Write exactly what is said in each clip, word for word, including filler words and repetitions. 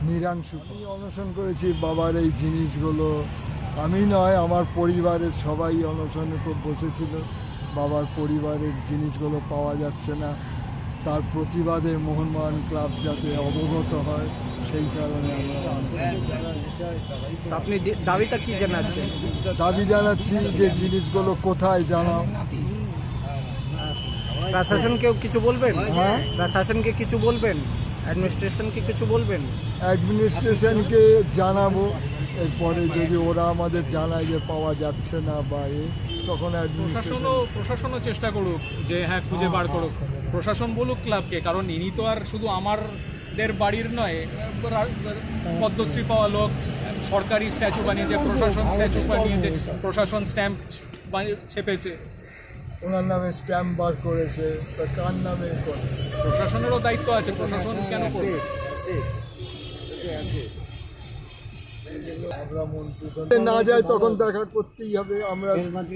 নিরাংশু। আমি অনশন করেছি বাবার এই জিনিসগুলো, আমি নয় আমার পরিবারের সবাই অনশনে খুব বসেছিল। বাবার পরিবারের জিনিসগুলো পাওয়া যাচ্ছে না, তার প্রতিবাদে মোহনবাগান ক্লাব যাতে অবগত হয় সেই কারণে আমরা আপনি দাবিটা কি জানাচ্ছেন? দাবি জানাচ্ছি যে জিনিসগুলো কোথায় জানাও। প্রশাসনকেও কিছু বলবেন? হ্যাঁ, প্রশাসনকে কিছু বলবেন? অ্যাডমিনিস্ট্রেশনকে কিছু বলবেন? অ্যাডমিনিস্ট্রেশনকে জানাবো, এরপরে যদি ওরা আমাদের জানায় যে পাওয়া যাচ্ছে না বা এ, তখন প্রশাসনও প্রশাসনও চেষ্টা করুক যে হ্যাঁ খুঁজে বার করুক। প্রশাসন বলুক ক্লাবকে, কারণ ইনি তো আর শুধু আমাদের বাড়ির নয়, পদ্মশ্রী পাওয়া লোক, সরকারি স্ট্যাচু বানিয়েছে, প্রশাসন স্ট্যাচু বানিয়েছে, প্রশাসন স্ট্যাম্প ছেপেছে, ওনার নামে স্ট্যাম্প বার করেছে, তা কার নামে করে? প্রশাসনেরও দায়িত্ব আছে, প্রশাসন কেন করবে? আমরা মন্ত্রী না যায় তখন দেখা করতেই হবে। আমরা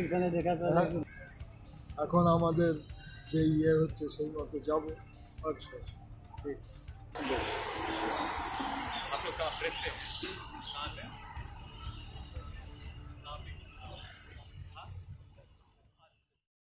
এখন আমাদের যে ইয়ে হচ্ছে সেই মতো যাবো। আচ্ছা ঠিক।